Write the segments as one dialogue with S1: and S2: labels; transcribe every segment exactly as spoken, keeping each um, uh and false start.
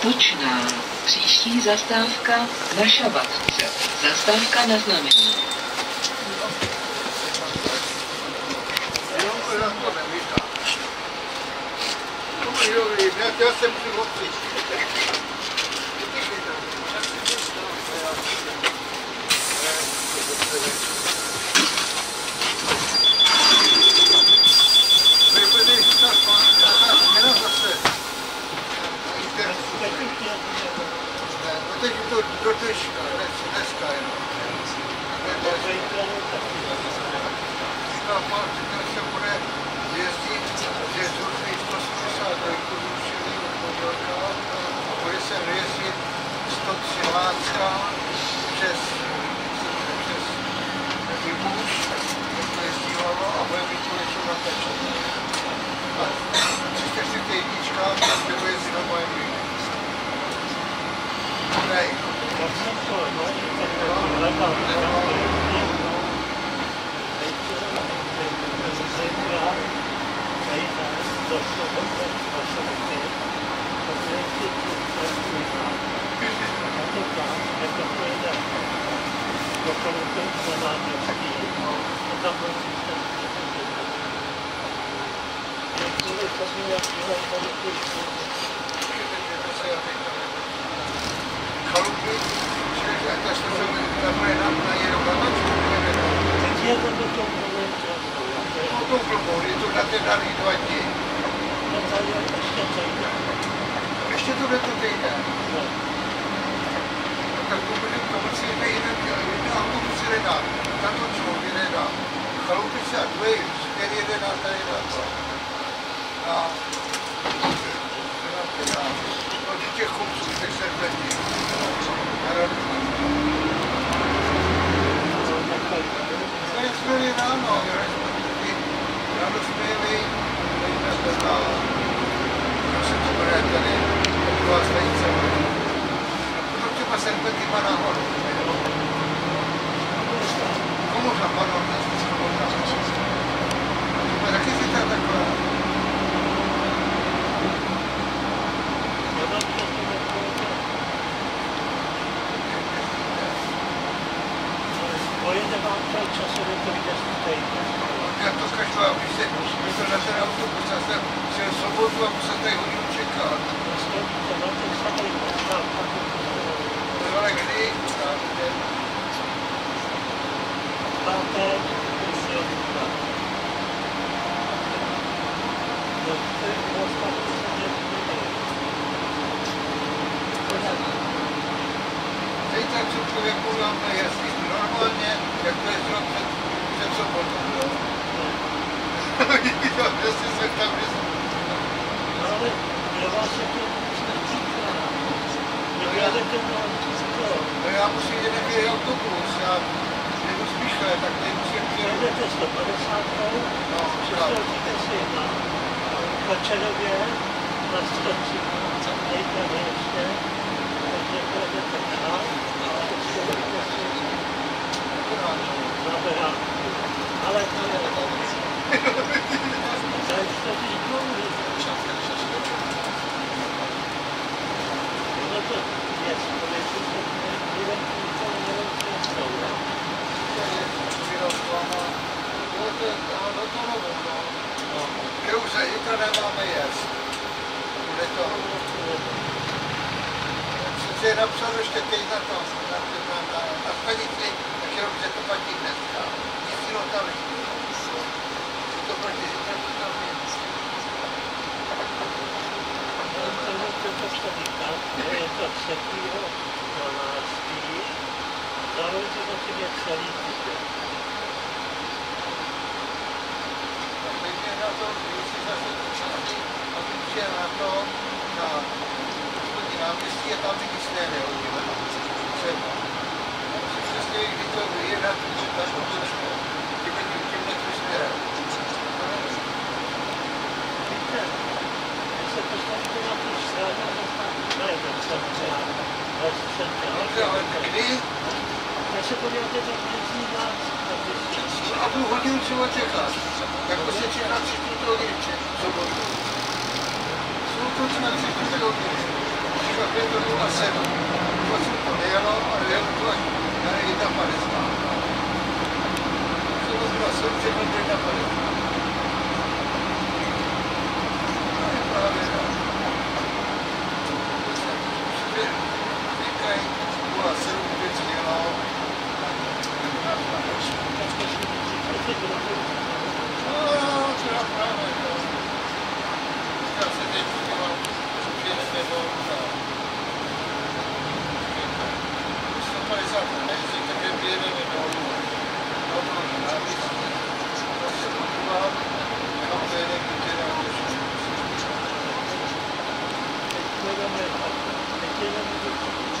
S1: Točná. Příští zastávka na Šabatce. Zastávka na znamení.
S2: Já jsem při teď to do dneška, dneska jenom. Říkal, že se bude jezdit, že z různých sto osmdesát dva zrušili od Podělka a bude se jezdit sto třináct přes přes Výbuš, jak to jezdívalo a bude mít konečně na Pečet. A tři čtyři jednička, tak bude jezdit na mojem línu. Nej. Chalupy, že ta se bude na jenom na nočku,
S3: Teď je to do toho momentu.
S2: No to blbou, je to na ten daný dva dny.
S3: No tady je ještě týden.
S2: Ještě to jde to týden.
S3: No.
S2: No tak to bude to musí jít jeden, jeden autobus nedá. Na to člověk nedá. Chalupice a dvě, čtyři jedenáct a jedenáct. A no těch chůvců, těch sedmletí. No jak jsme jeli ráno, ráno jsme jeli, jak se to bude tady, taková stanice. Potom těma sedmletýma nahoru. Komořa, pardon, nesmíš komořa. To bude taky zítra taková.
S3: Pojede vám tady časově to jde stejně.
S2: Já to zkažu, aby se to na ten autobus, já jsem šel v sobotu a musel tady hodinu čekat.
S3: Stojíte na ten samý postав.
S2: No ale kdy?
S3: Pátek, jestli je dvůra. No to je postав, to se dělí.
S2: Zítra co člověk podám na jezdit normálně, jak to je zrod před, před sobotou. Jo, jestli se tam jezdí.
S3: Ale pro vás je to zítra. Vy jedete na to.
S2: No já musím jít nějaký autobus, já jedu spíše, tak nemusím jít.
S3: Jedete sto padesát,
S2: No,
S3: přestoupíte si na Kačerově, na sto třicet, nejprve ještě, takže pojedete dál, a přestoupíte si na Beránku. Ale to je tady to když dlouhý. No to je, to je to, že to nevím, co
S2: Kde už se zítra nemáme jíst. Bude to. Sice je napsáno ještě teď na tom, na, na, na, na stanici, tak jenom, že to platí dneska. Nic jiného tam není. To platí zítra, to tam je.
S3: Je to třetího dvanáctého zároveň se zatím je celý týden.
S2: Tak teď je na to, když si zase části, a když je na to, na spodní náměstí a tam nic nehodíme. Třeba. Si představí, kdy to je na to, že ta skutečně těmi tímhle směrem.
S3: Víte, když se postavíte na tu stranu, ne, ten centrál, ale centrál.
S2: Dobře, ale kdy?
S3: Když se podíváte do Březní dát,
S2: A tu hodinu třeba čekat. Jako se čeká tři čtvrtě hodiny, sobotu. Jsou to třeba tři čtvrtě hodiny. je to nula sedm. Moc to nejelo, ale jelo to až na jedna padesát. To bylo nula sedm, že to jedna padesát. To je právě tak. Říkají nula sedm vždycky jelo. No, no, třeba právě, no. Já se teď díval pět nebo sto padesát mezi, takže vyjedeme dolů. Dolů na místě. To se podívám, kam to jede, kde na došlo. Teď jedeme, teď jedeme do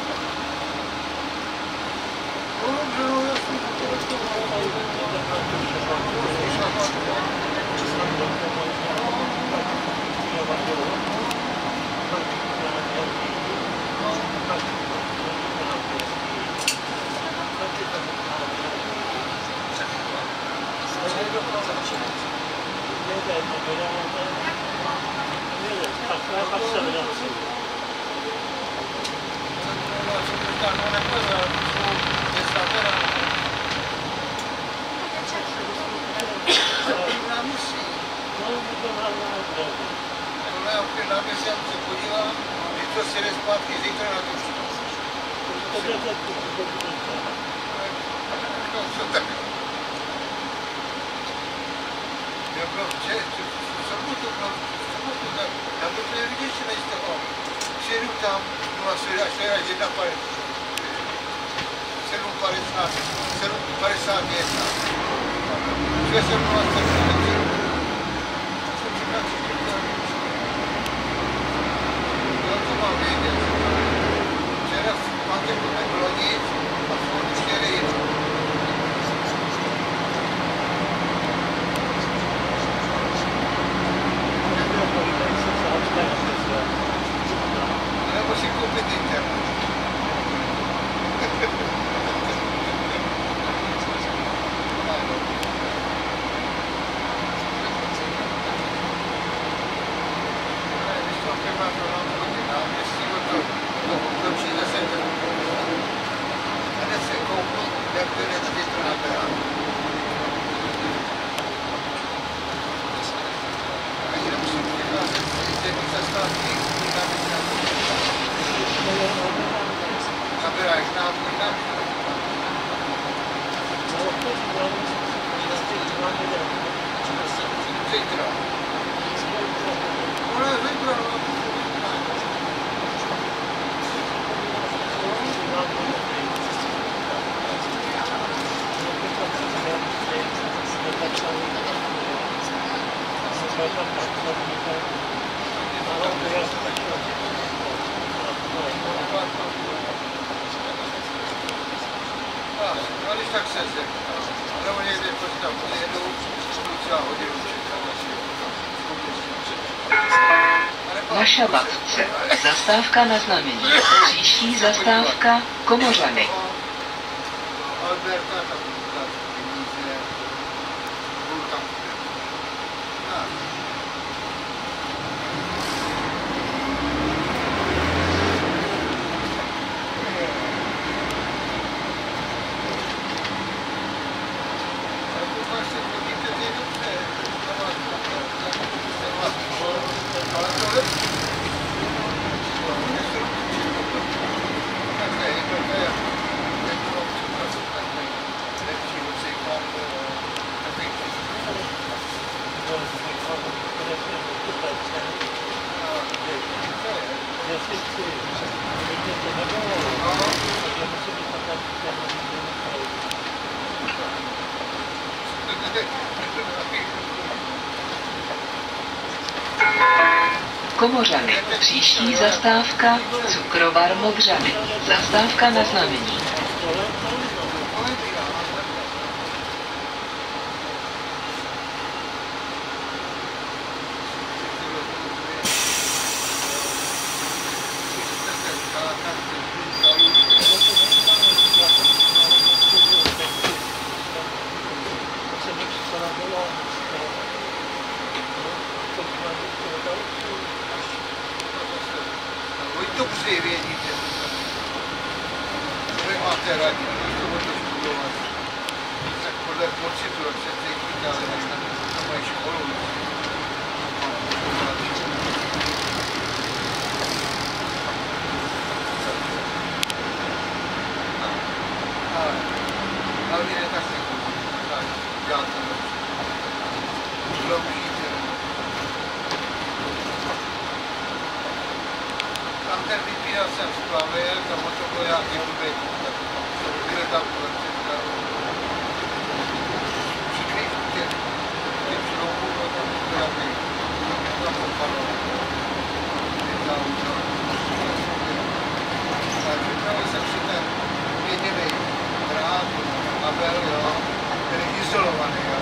S2: no, dobře, no, já jsem to rozkoval.
S1: Na Šabatce. Zastávka na znamení. Příští zastávka Komořany. Komořany. Příští zastávka Cukrovar Modřany. Zastávka na znamení.
S2: Vojtěch mistři vědí, že vy máte radit, vy to budete studovat. Tak podle pocitu, jak se cítíte, ale tak to mají školu. Hlavně je tak tak dělat to sloužíte. Tam ten vypínal jsem splavil, tam to bylo nějaký obět, kde tam projektivka. Přikrývku těch, těch šroubů, no tam to nějaký, tam popadlo. Tam, no. Tak připravil jsem si ten jediný drát, kabel, jo, ten je izolovaný, jo.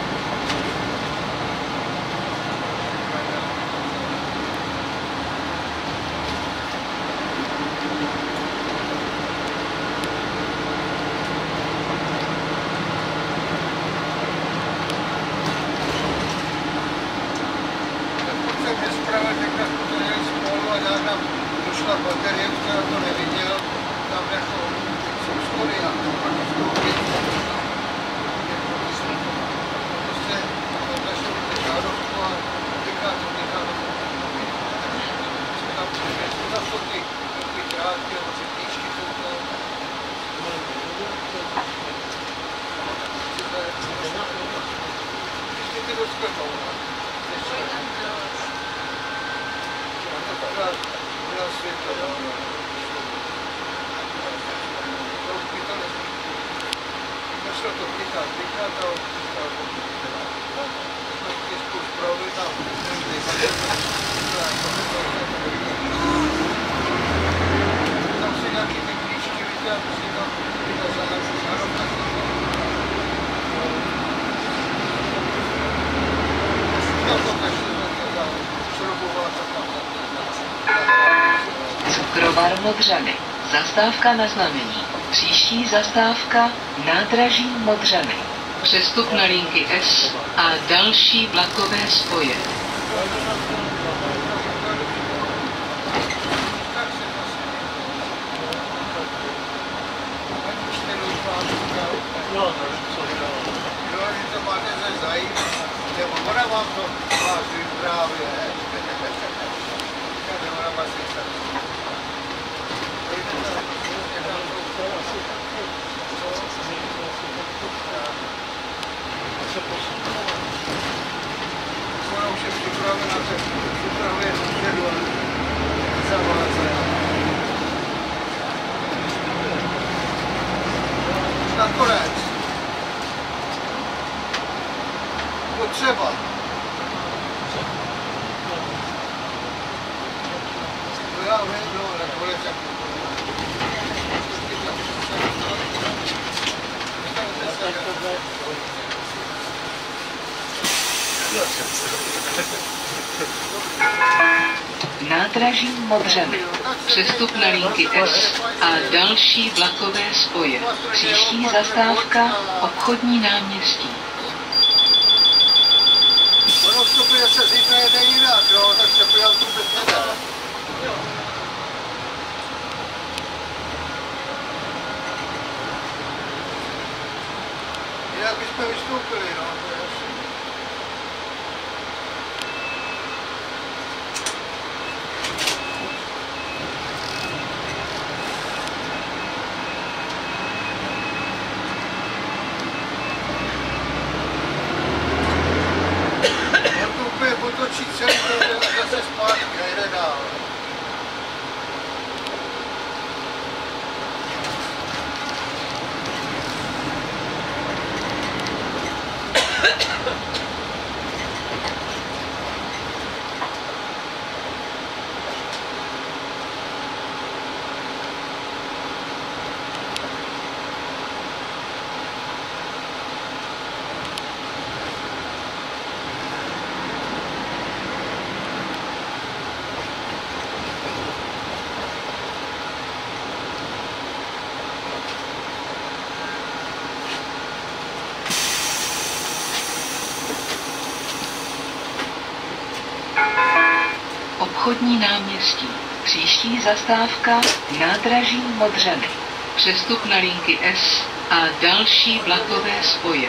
S2: Došla baterie, která to neviděl, tam jako jsou schody a pak vstoupit. Prostě našel žádovku a týká to, týká to. Jsme tam přišli, tam jsou ty takový drátky, nebo ty knížky jsou to. Vždycky ty do sklepou. Měl světlo, jo. To už by to nezmítlo. Nešlo to kýtat, kýtat a kýtat. Jsme ty spolu zpravili tam. Tam si nějaký ty klíčky, víte, a prostě tam kýtat za naši žárovka. Tam to kašli, tam šrobovala to tam.
S1: Cukrovar Modřany. Zastávka na znamení. Příští zastávka nádraží Modřany. Přestup na linky S a další vlakové spoje.
S2: Jo, to máte ze zajímavé. Nebo ona vám to vás vyprávě. Ona vás vyprávě. Ona už je připravena, tak připravuje dopředu a zavázá. Nakonec. Potřeba. No já vím, no, nakonec jak
S1: Nádraží Modřany. Přestup na linky S a další vlakové spoje. Příští zastávka Obchodní náměstí.
S2: ono vstupuje se zítra jede jinak, jo, tak se pojďal tu bez nedá. Jinak bychom vystoupili, no, to je jasný. On to úplně potočí celý, to zase zpátky a jde dál.
S1: Obchodní náměstí. Příští zastávka nádraží Modřany. Přestup na linky S a další vlakové spoje.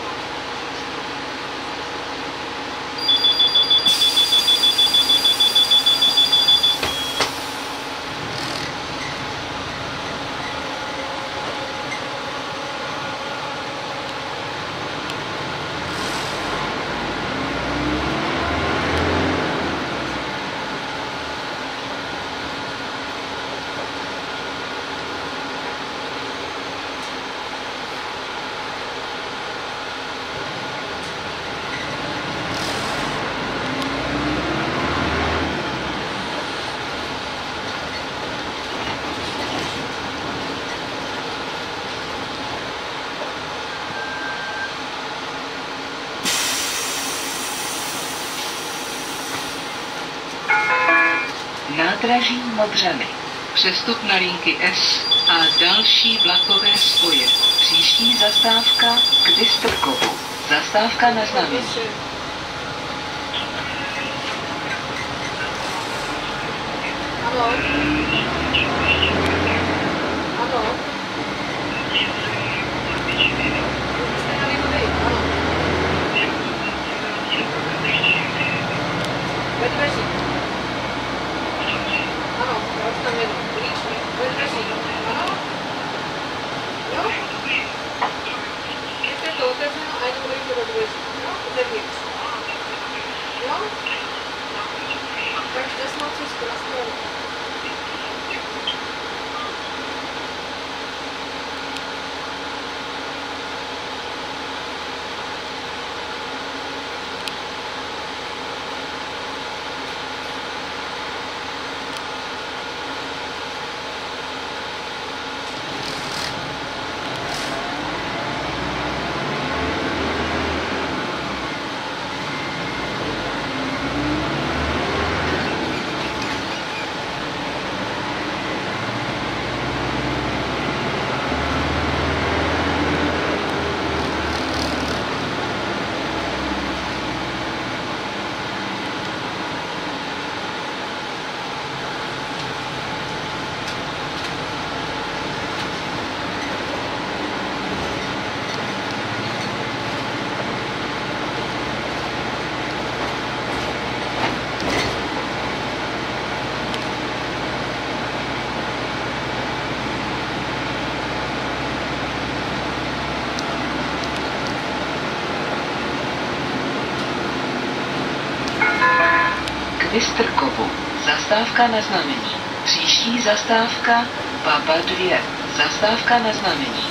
S1: Nádraží Modřany. Přestup na linky S a další vlakové spoje. Příští zastávka k Vystrkovu. Zastávka na znamení.
S4: Ano. Ano. Jste na Lidovej, ano. Vedveří. Ano, já už tam jedu. Líčný. Vedveří. Ano. Jo? Když je to otevřeno a jenom dojde do dveří. Jo? Zevnitř. Jo? Tak šťastnou cestu na stranu.
S1: Vystrkovu. Zastávka na znamení. Příští zastávka Papa dva. Zastávka na znamení.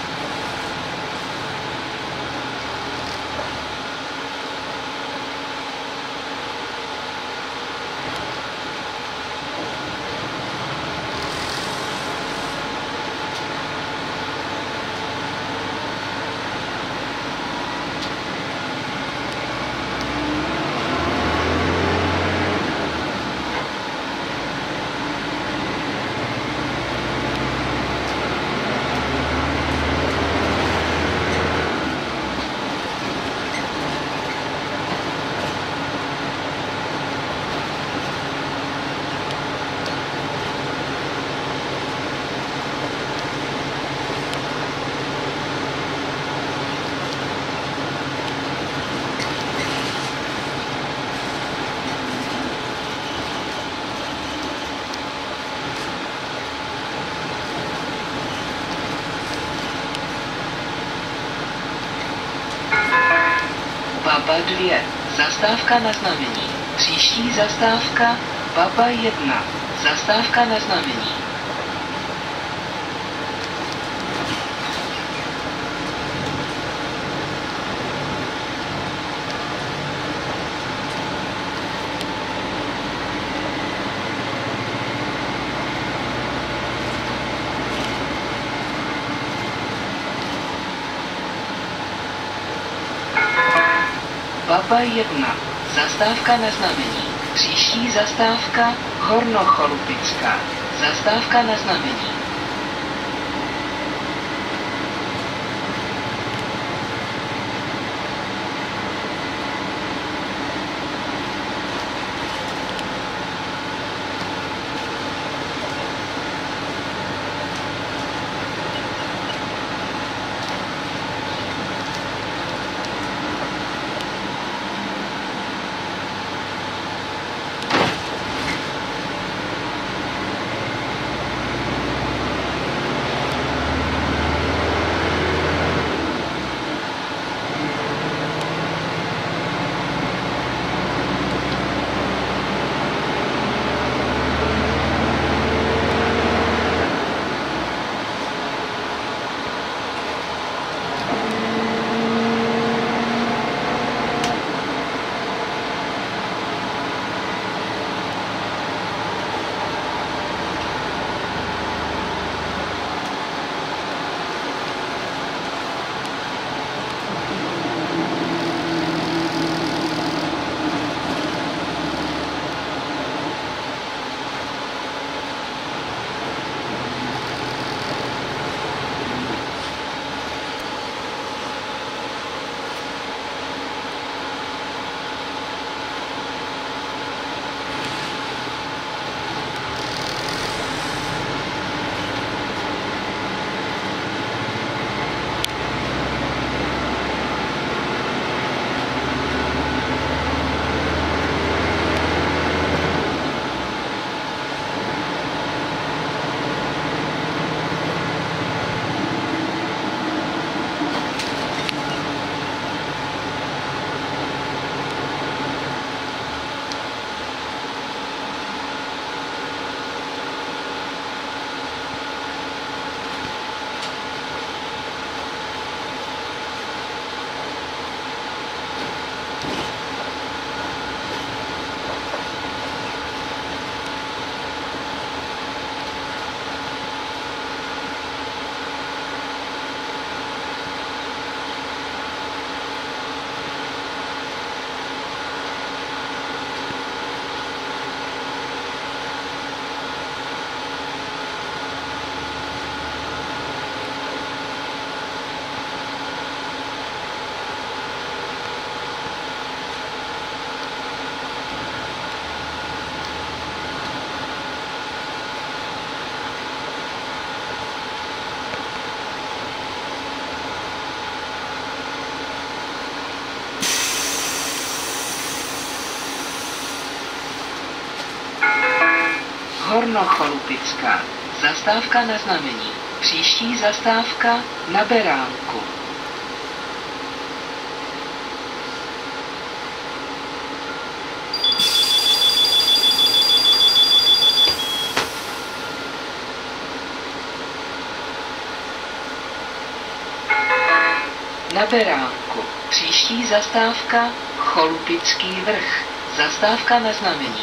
S1: Papa dva. Zastávka na znamení. Příští zastávka Papa jedna. Zastávka na znamení. Papa jedna. Zastávka na znamení. Příští zastávka Hornocholupická. Zastávka na znamení. Hornocholupická. Zastávka na znamení. Příští zastávka na Beránku. Na Beránku. Příští zastávka Cholupický vrch. Zastávka na znamení.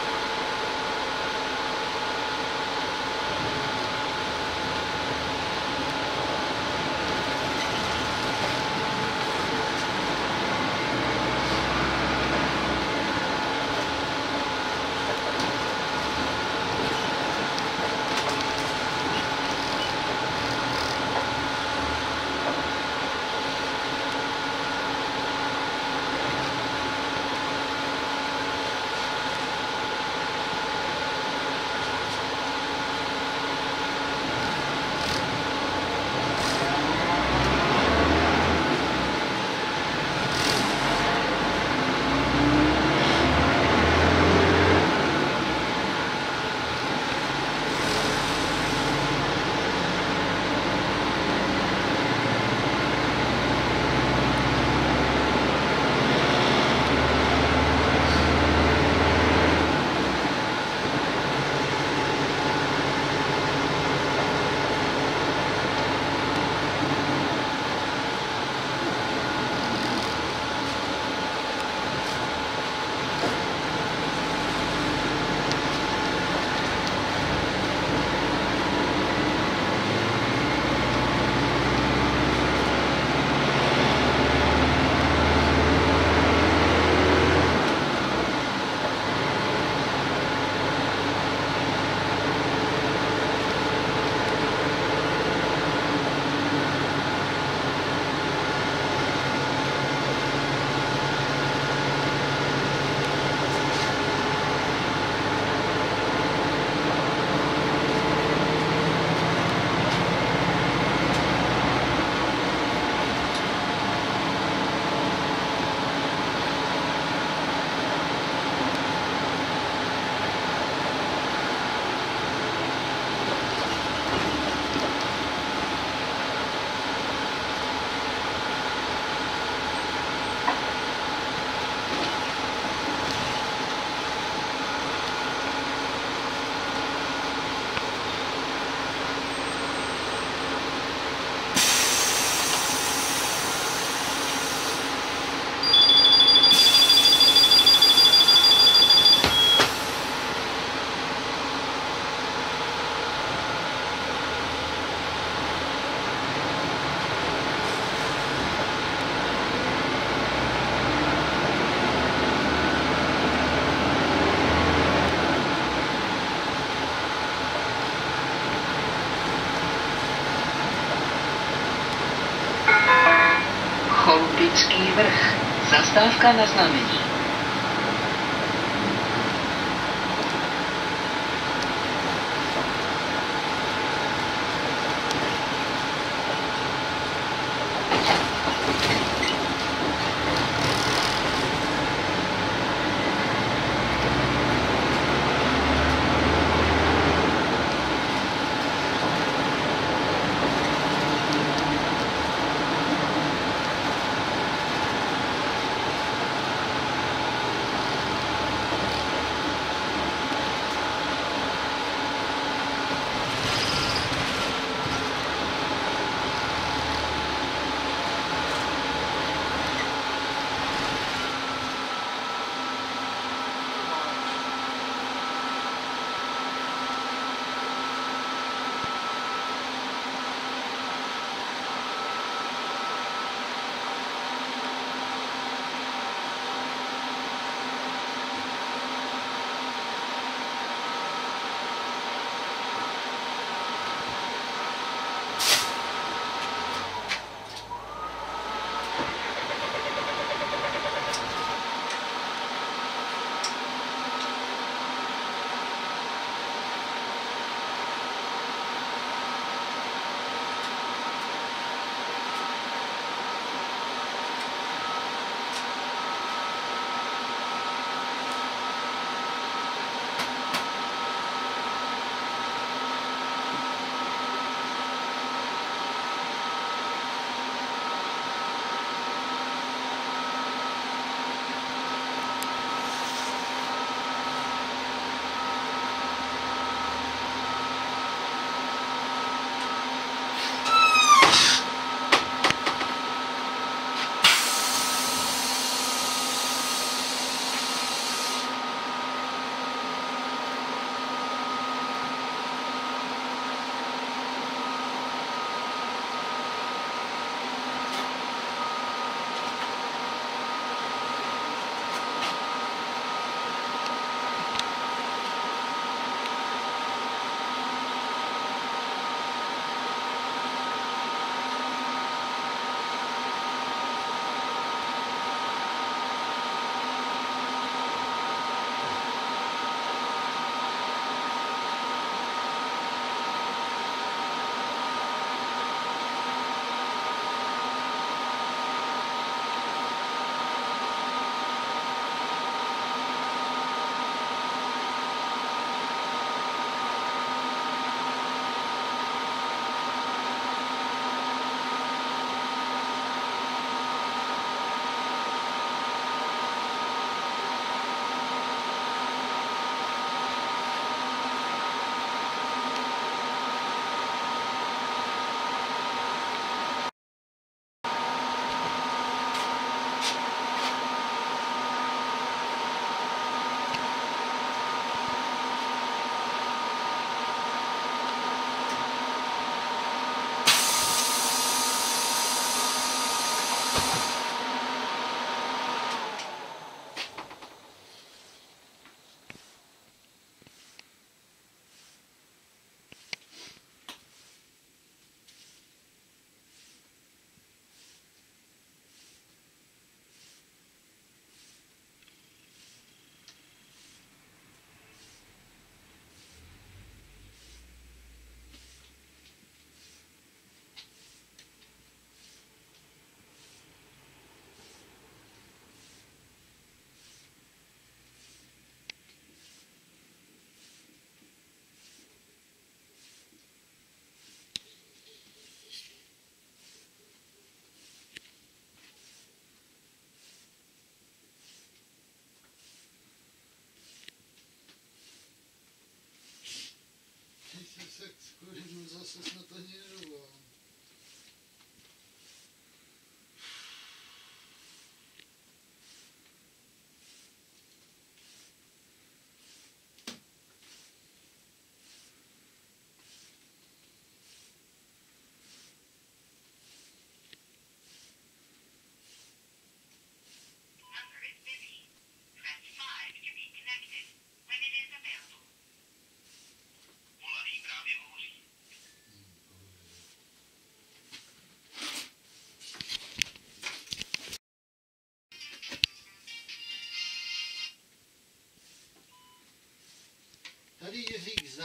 S1: Cholupický vrch. Zastávka na znamení.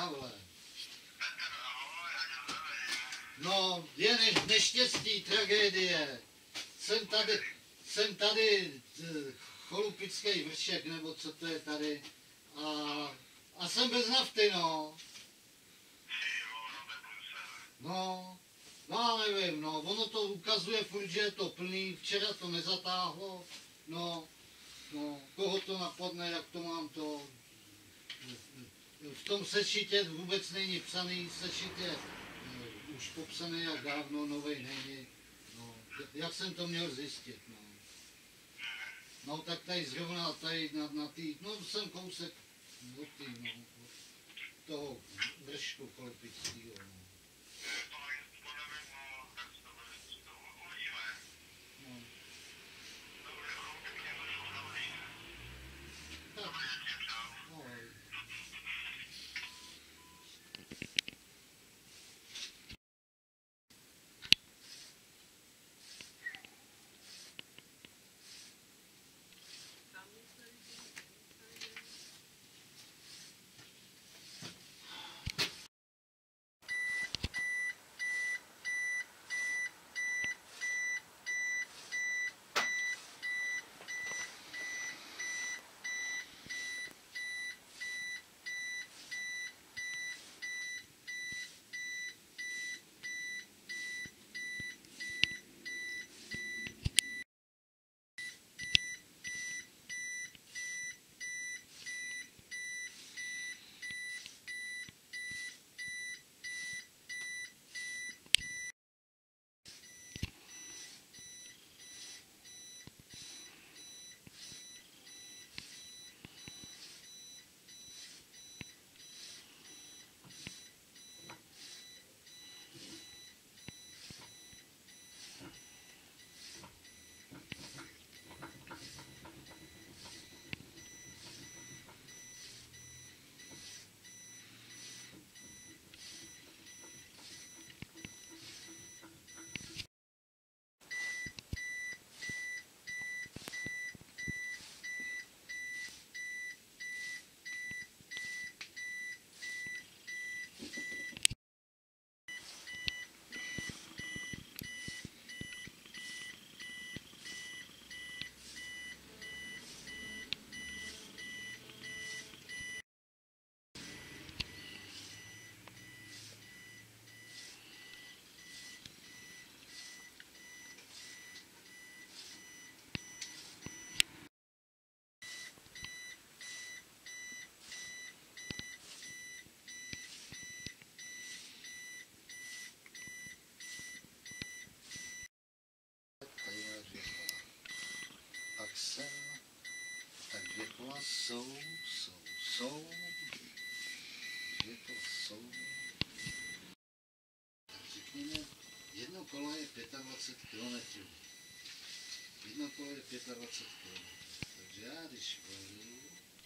S5: Havle. No, je ne, neštěstí, tragédie. Jsem tady, jsem tady Cholupický vršek, nebo co to je tady. A, a jsem bez nafty, no. No, no já nevím, no, ono to ukazuje furt, že je to plný, včera to nezatáhlo, no, no, koho to napadne, jak to mám to, v tom sešitě vůbec není psaný, sešit je uh, už popsaný jak dávno, novej není, no, jak jsem to měl zjistit, no. No tak tady zrovna tady na, na tý, no jsem kousek od tý, no, od toho vršku Cholupickýho, no. Tak dvě kola jsou, jsou, jsou, dvě kola jsou, tak řekněme, jedno kolo je dvacet pět kilometrů, jedno kolo je dvacet pět kilometrů, takže já když volím,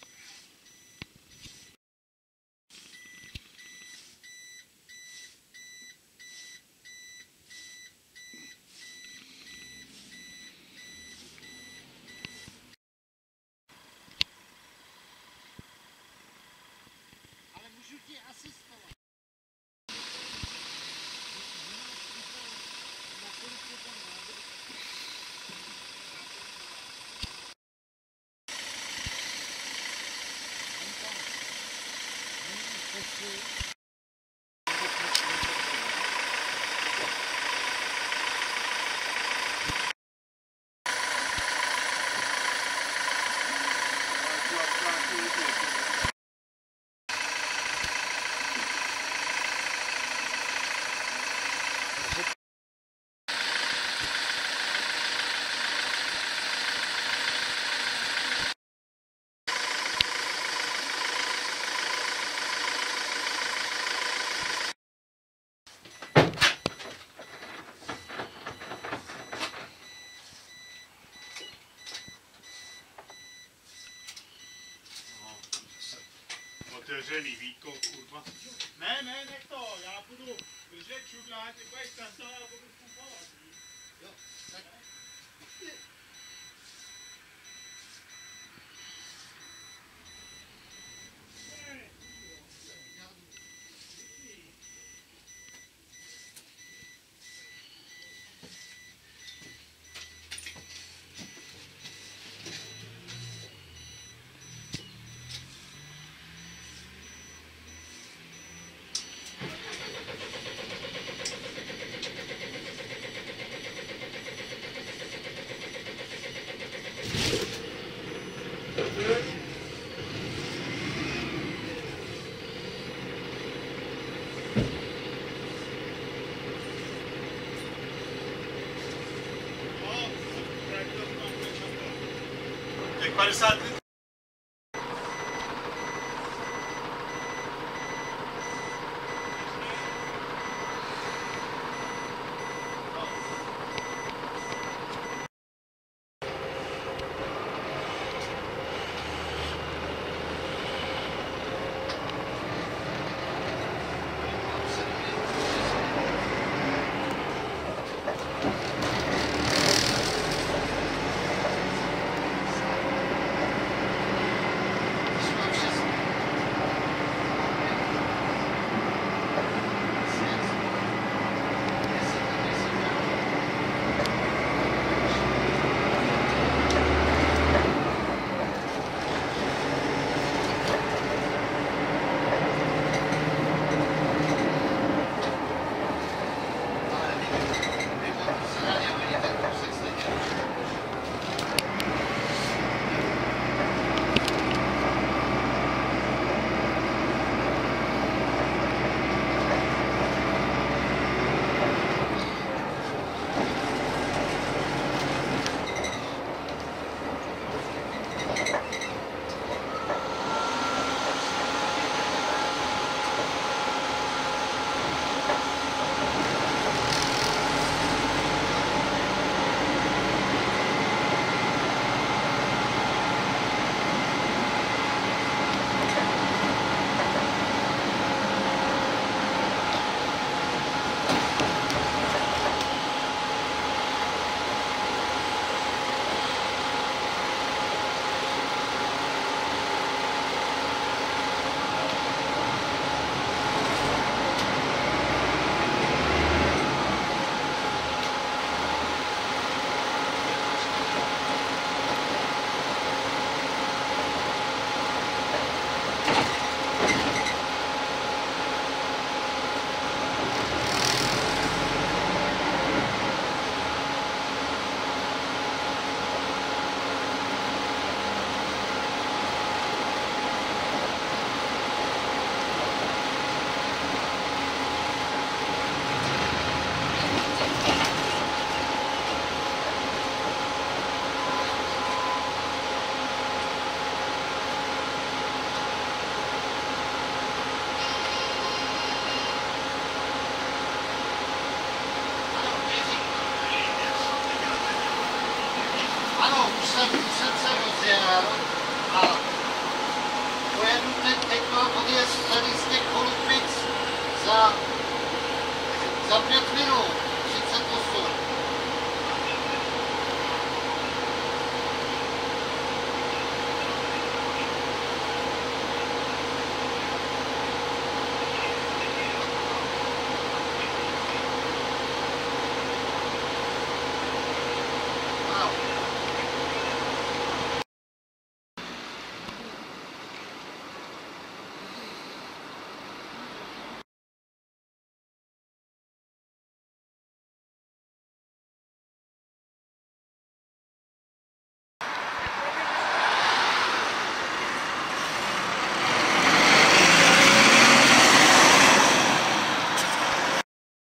S5: můžu ti asistovat.
S6: Otevřený víko, kurva. Ne, ne, ne to, já budu držet čudlák, ty budeš tancovat a budu pumpovat.
S5: Jo, tak.
S6: padesát